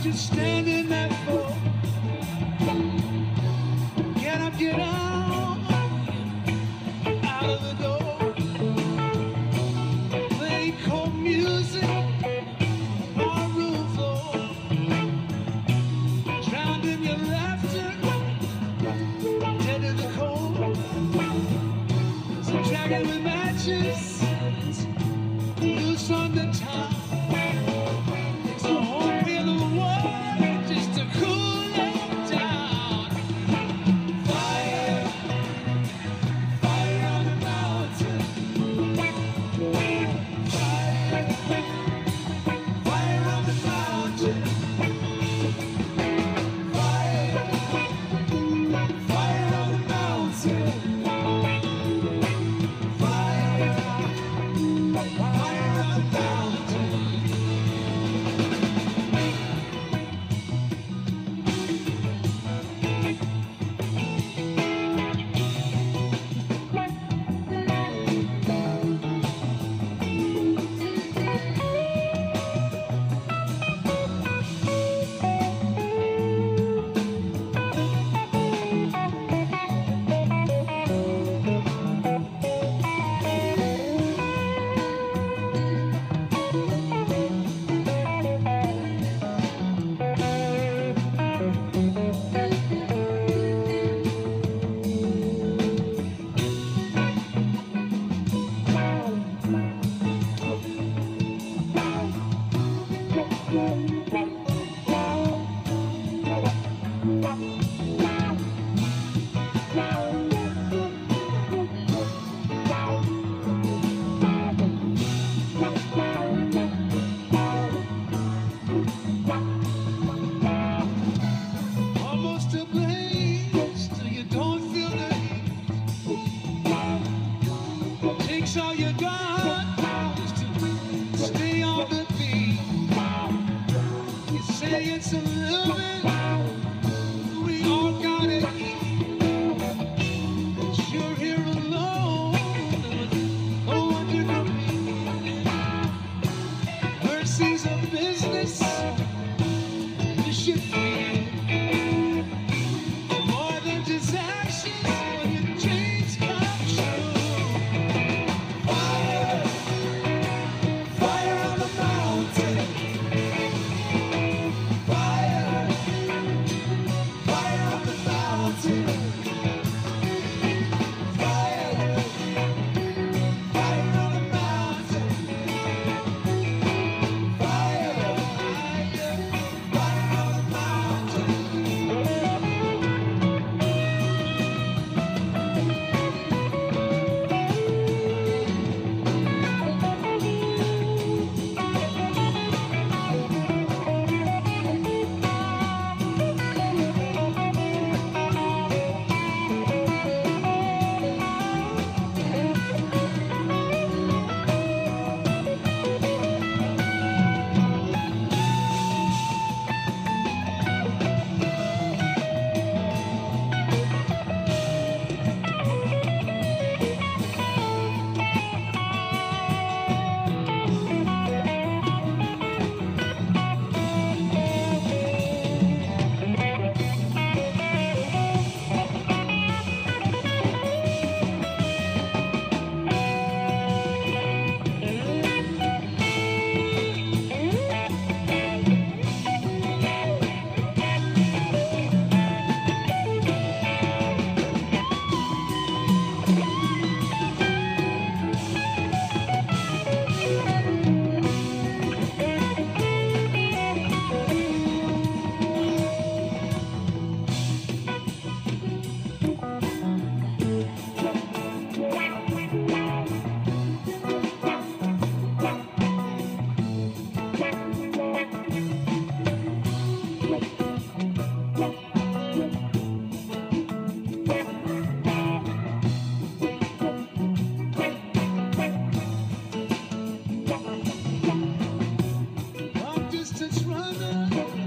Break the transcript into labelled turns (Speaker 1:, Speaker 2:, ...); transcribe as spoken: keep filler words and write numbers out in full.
Speaker 1: you standing there for? Get up, get out, out of the door. Play cold music on room floor. Drowned in your laughter, dead in the cold. So dragging with matches, loose on the top. All you got is to stay on the beat. You say it's a little bit, we all gotta eat. But you're here alone, oh, under the beat. Mercy's a business, you should feel more than just actions when your dreams come true. Long distance runner.